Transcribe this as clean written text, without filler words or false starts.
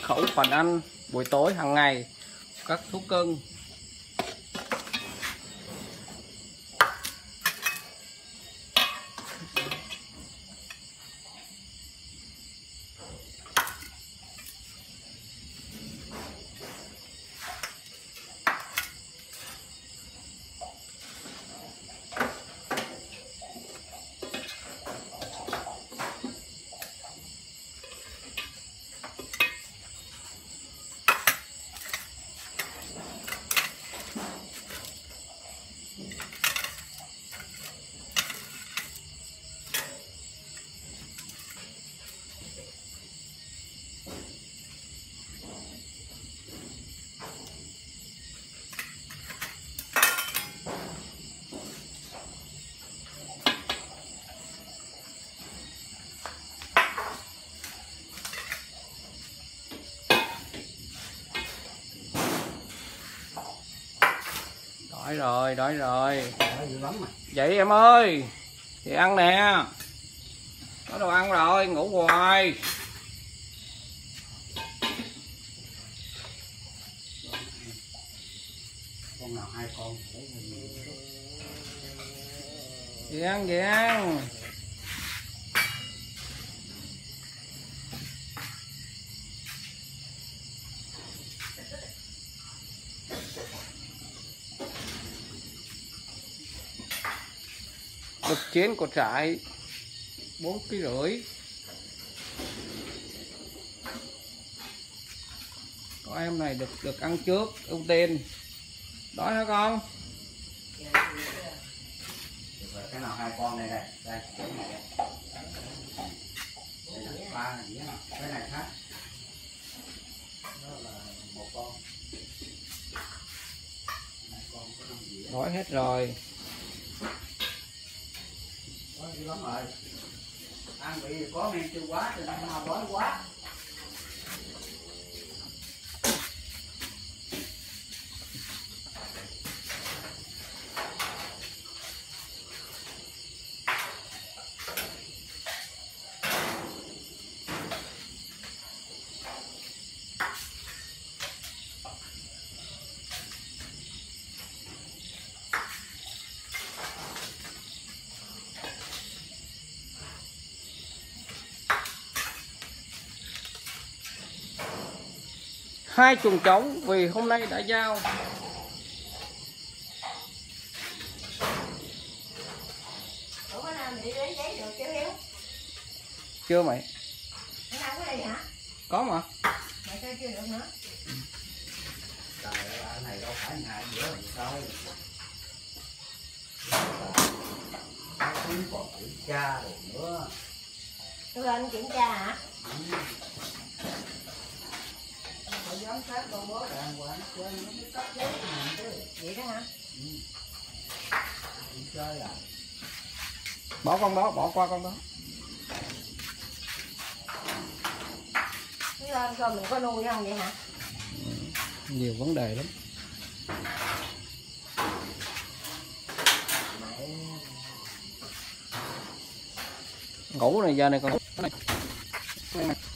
khẩu phần ăn buổi tối hàng ngày các thú cưng. Đói rồi. Vậy em ơi, thì ăn nè, có đồ ăn rồi, ngủ hoài. Con nào hai con Vậy ăn, vậy ăn. Lực chiến của trại 4,5 kg. Có em này được ăn trước ưu tiên. Đói hả con? cái nào hai con này đây đây cái này đây là ba này, cái này khác đó là một con. Đói hết rồi. Đói dữ lắm rồi. Ăn bị có men tiêu quá cho nên mà đói quá. Hai chuồng trống vì hôm nay đã giao. Ủa bữa nào mày lấy giấy được chưa Hiếu? Chưa mày? Bữa nào có đi hả? Có mà. Mày sao chưa được nữa? Trời ơi, cái này đâu phải ngày bữa làm sao. Không còn kiểm tra rồi nữa. Tôi lên kiểm tra hả? Phải giám sát con bố đàng hoàng chơi nó mới cấp giấy này chứ. Vậy đó hả? Chơi à? Bỏ con đó, bỏ qua con đó. Cái lên coi mình có nuôi không vậy hả? Nhiều vấn đề lắm. Ngủ này giờ này còn này.